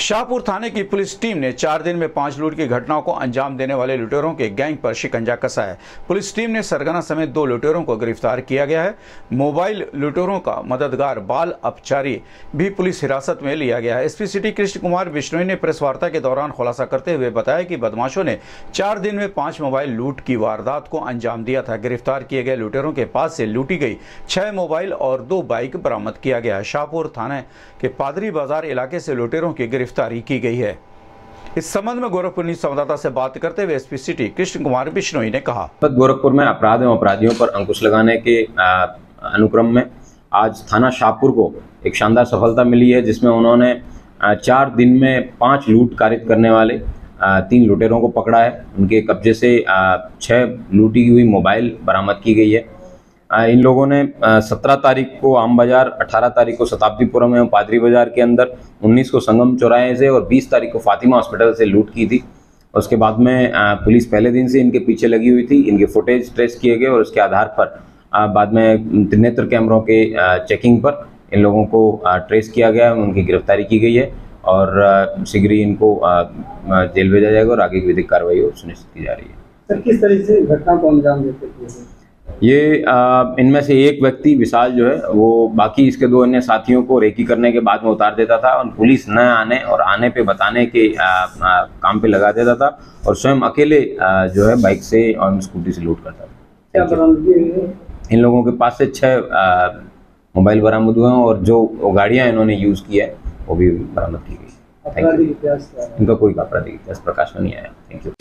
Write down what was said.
शाहपुर थाने की police team ने 4 दिन में 5 लूट की घटनाओं को अंजाम देने वाले लुटेरों के गैंग पर शिकंजा कसा है। पुलिस टीम ने सरगना समेत 2 लुटेरों को गिरफ्तार किया गया है। मोबाइल लुटेरों का मददगार बाल अपचारी भी पुलिस हिरासत में लिया गया है। एसपी सिटी कृष्ण कुमार बिश्नोई ने प्रेस वार्ता के दौरान खुलासा करते हुए बताया कि बदमाशों ने 4 दिन में 5 मोबाइल लूट की वारदात को अंजाम दिया था। गिरफ्तार किए गए लुटेरों के पास से लूटी गई 6 मोबाइल और 2 बाइक बरामद किया गया है। शाहपुर थाने के पादरी बाजार इलाके से लुटेरों की गिरफ्तारी की गई है। इस संबंध में गोरखपुर न्यूज संवाददाता से बात करते हुए एसपी सिटी कृष्ण कुमार बिश्नोई ने कहा, गोरखपुर में अपराध एवं अपराधियों पर अंकुश लगाने के अनुक्रम में आज थाना शाहपुर को एक शानदार सफलता मिली है, जिसमें उन्होंने 4 दिन में 5 लूट कारित करने वाले 3 लुटेरों को पकड़ा है। उनके कब्जे से 6 लूटी हुई मोबाइल बरामद की गई है। इन लोगों ने 17 तारीख को आम बाजार, 18 तारीख को शताब्दीपुरम एवं पादरी बाजार के अंदर, 19 को संगम चौराहे से और 20 तारीख को फातिमा हॉस्पिटल से लूट की थी। उसके बाद में पुलिस पहले दिन से इनके पीछे लगी हुई थी। इनके फुटेज ट्रेस किए गए और उसके आधार पर बाद में त्रिनेत्र कैमरों के चेकिंग पर इन लोगों को ट्रेस किया गया, उनकी गिरफ्तारी की गई है और शीघ्र ही इनको जेल भेजा जाएगा और आगे की विधिक कार्रवाई सुनिश्चित की जा रही है। सर, किस तरीके से घटना को अंजाम देते थे ये? इनमें से एक व्यक्ति विशाल जो है वो बाकी इसके 2 अन्य साथियों को रेकी करने के बाद में उतार देता था और पुलिस न आने और आने पे बताने के काम पे लगा देता था और स्वयं अकेले जो है बाइक से और स्कूटी से लूट करता था। इन लोगों के पास से 6 मोबाइल बरामद हुए हैं और जो गाड़ियां इन्होंने यूज की है वो भी बरामद की गई। Thank you. इनका कोई आपराधिक इतिहास प्रकाश में नहीं आया। Thank you.